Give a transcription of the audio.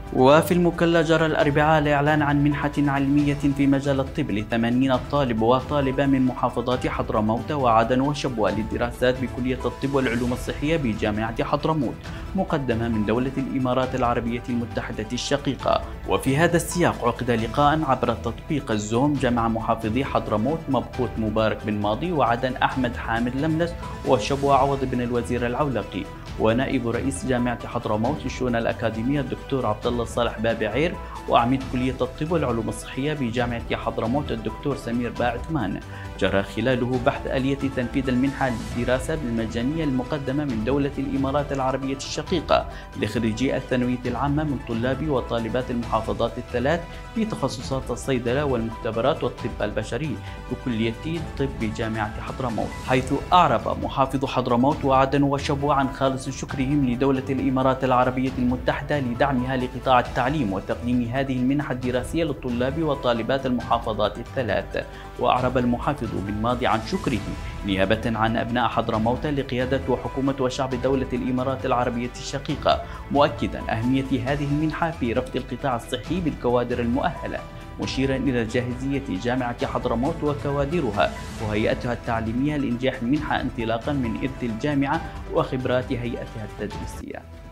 وفي المكلا جرى الأربعاء الإعلان عن منحة علمية في مجال الطب ل80 طالب وطالبة من محافظات حضرموت وعدن وشبوة للدراسات بكلية الطب والعلوم الصحية بجامعة حضرموت، مقدمة من دولة الإمارات العربية المتحدة الشقيقة. وفي هذا السياق عقد لقاء عبر تطبيق الزوم جمع محافظي حضرموت مبقوت مبارك بن ماضي وعدن أحمد حامد لملس وشبوة عوض بن الوزير العولقي، ونائب رئيس جامعة حضرموت للشؤون الأكاديمية الدكتور عبد الله صالح بابعير، وعميد كلية الطب والعلوم الصحية بجامعة حضرموت الدكتور سمير باعثمان. جرى خلاله بحث آلية تنفيذ المنحة للدراسة المجانية المقدمة من دولة الإمارات العربية الشقيقة لخريجي الثانوية العامة من طلاب وطالبات المحافظات الثلاث في تخصصات الصيدلة والمختبرات والطب البشري بكلية الطب بجامعة حضرموت، حيث أعرب محافظ حضرموت وعدن وشبوة عن خالص شكرهم لدولة الإمارات العربية المتحدة لدعمها لقطاع التعليم وتقديم هذه المنح الدراسية للطلاب وطالبات المحافظات الثلاث. وأعرب المحافظ بن ماضي عن شكره نيابة عن أبناء حضرموت لقيادة وحكومة وشعب دولة الإمارات العربية الشقيقة، مؤكدا أهمية هذه المنحة في رفع القطاع الصحي بالكوادر المؤهلة، مشيرا إلى جاهزية جامعة حضرموت وكوادرها وهيئتها التعليمية لإنجاح المنحة انطلاقا من إرث الجامعة وخبرات هيئتها التدريسية.